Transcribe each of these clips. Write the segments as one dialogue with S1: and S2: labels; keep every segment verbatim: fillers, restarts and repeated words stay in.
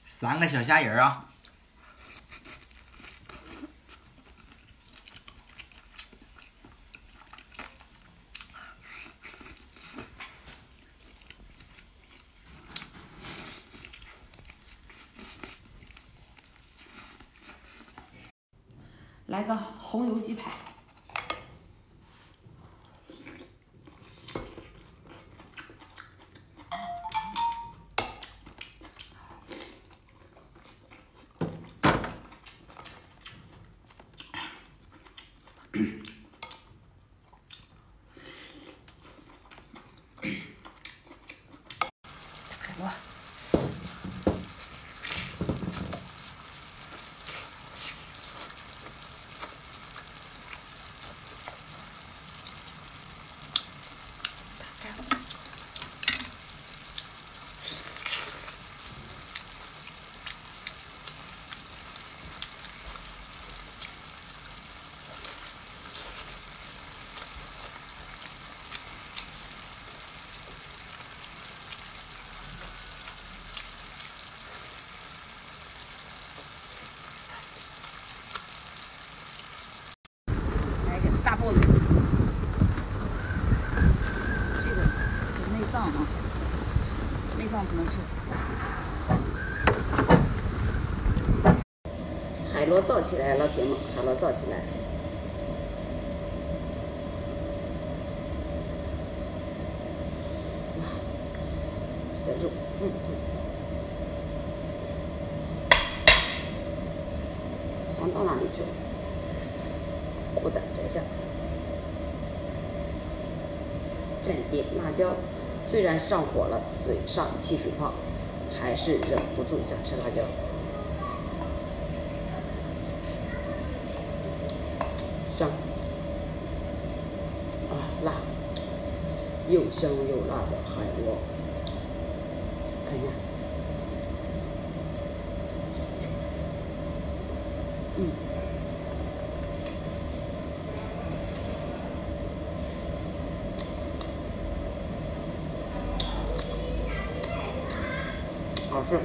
S1: 三个小虾仁啊！
S2: 来个红油鸡排。 哇！来个大菠萝，这个有内脏啊，内脏不能吃。海螺造起来，老铁们，海螺造起来。哇，这个肉，嗯嗯。 黄到哪里去了？不得摘下。蘸点辣椒，虽然上火了，嘴上起水泡，还是忍不住想吃辣椒。上，啊，辣，又香又辣的海螺，看一下。 嗯，好吃。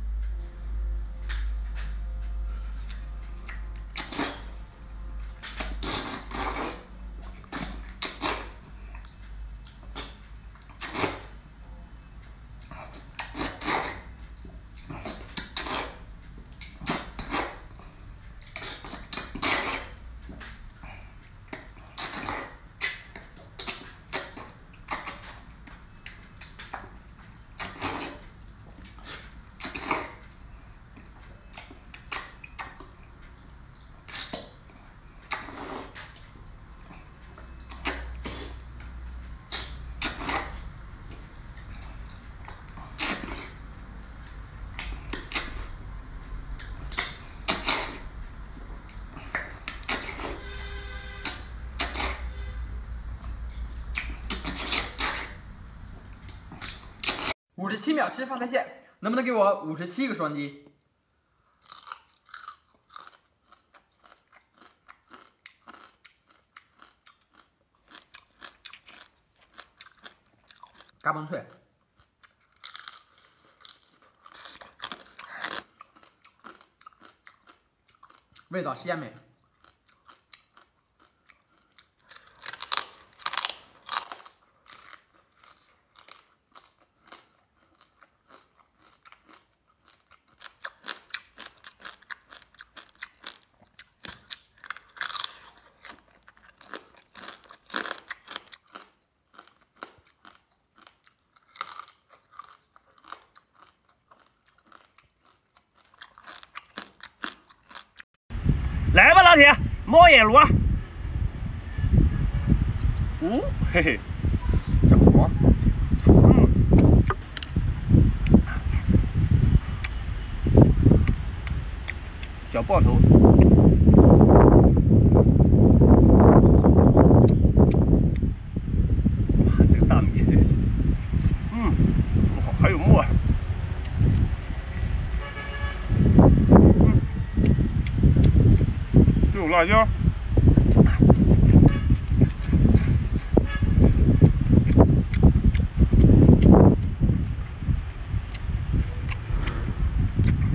S3: 五十七秒吃发菜蟹，能不能给我五十七个双击？嘎嘣脆，味道鲜美。
S4: 来吧，老铁，猫眼螺。哦，嘿嘿，这黄，嗯，小爆头。哇，这个大米，嗯，还有沫。 有辣椒，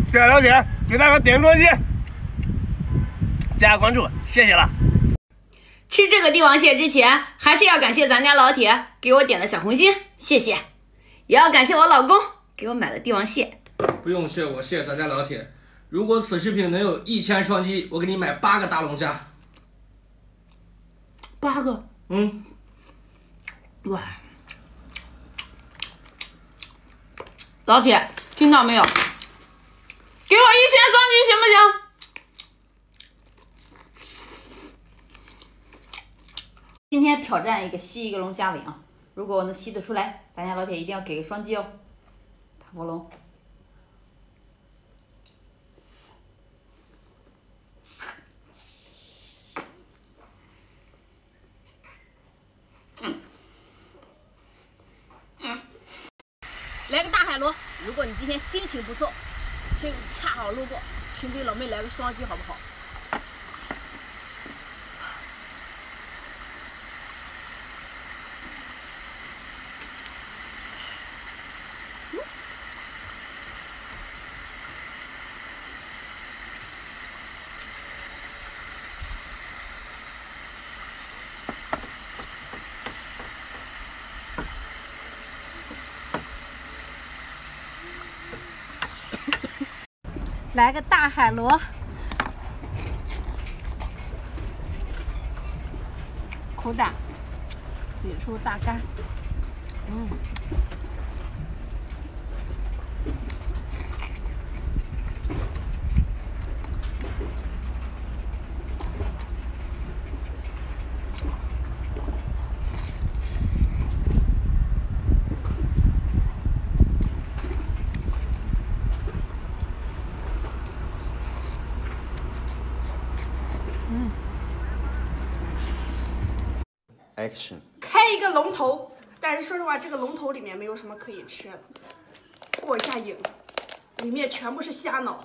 S4: 大家老铁给大哥点个专辑，加关注，谢谢了。
S1: 吃这个帝王蟹之前，还是要感谢咱家老铁给我点的小红心，谢谢。也要感谢我老公给我买的帝王蟹。
S5: 不用谢我，谢谢咱家老铁。如果此视频能有一千双击，我给你买八个大龙虾。
S1: 八个？
S5: 嗯。
S1: 哇！老铁，听到没有？给我一千双击行不行？今天挑战一个吸一个龙虾尾啊！如果我能吸得出来，咱家老铁一定要给个双击哦。大波龙。嗯嗯，来个大海螺！如果你今天心情不错，却恰好路过，请给老妹来个双击好不好？来个大海螺，口感挤出大干，嗯，嗯。
S6: Action。
S7: 开一个龙头，但是说实话，这个龙头里面没有什么可以吃的。过一下瘾，里面全部是虾脑。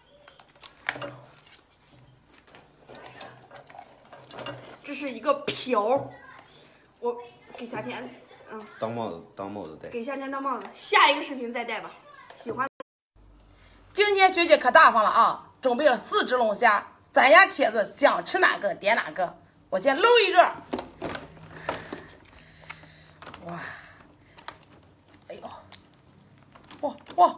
S7: 这是一个瓢，我给夏天，嗯，
S6: 当帽子当帽子戴。
S7: 给夏天当帽子，下一个视频再戴吧。喜欢。
S8: 今天学姐可大方了啊，准备了四只龙虾，咱家帖子想吃哪个点哪个。我先搂一个。哇，哎呦，哇哇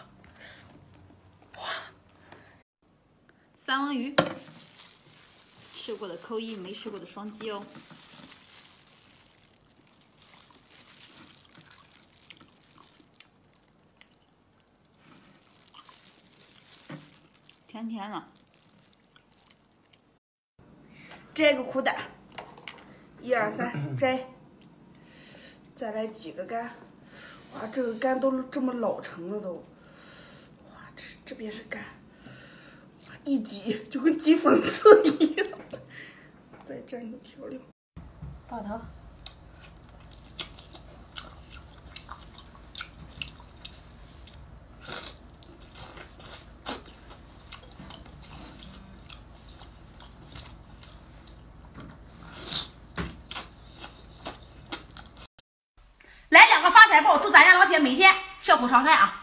S8: 哇！
S1: 三文鱼，吃过的扣一，没吃过的双击哦。甜甜的。
S7: 摘个苦胆，一二三，摘。再来几个干，哇，这个干都这么老成了都，哇，这这边是干，一挤就跟挤粉刺一样。再蘸个调料，
S1: 爆头。
S8: 来两个发财报，祝咱家老铁每天笑口常开啊！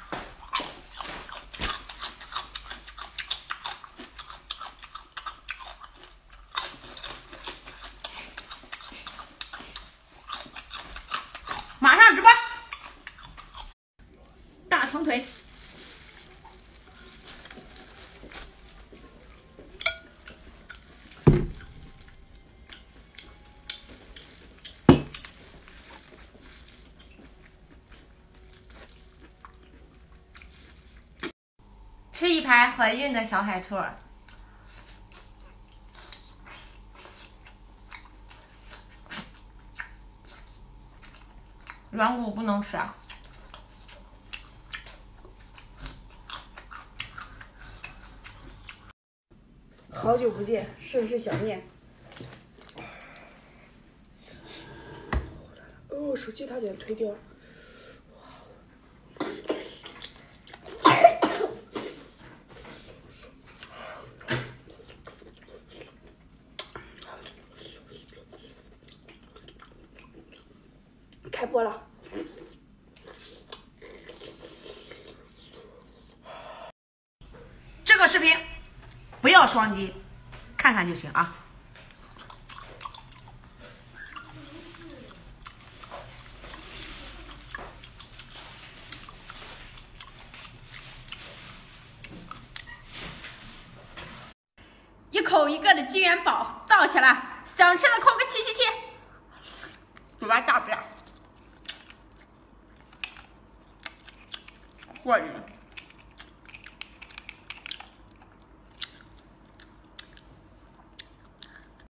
S8: 马上直播，
S1: 大长腿。
S9: 吃一排怀孕的小海兔。软骨不能吃啊。
S7: 好久不见，甚是想念。哦，手机差点推掉。开播了。
S8: 视频不要双击，看看就行啊。
S1: 一口一个的鸡元宝造起来，想吃的扣个七七七。嘴巴大不大？过瘾。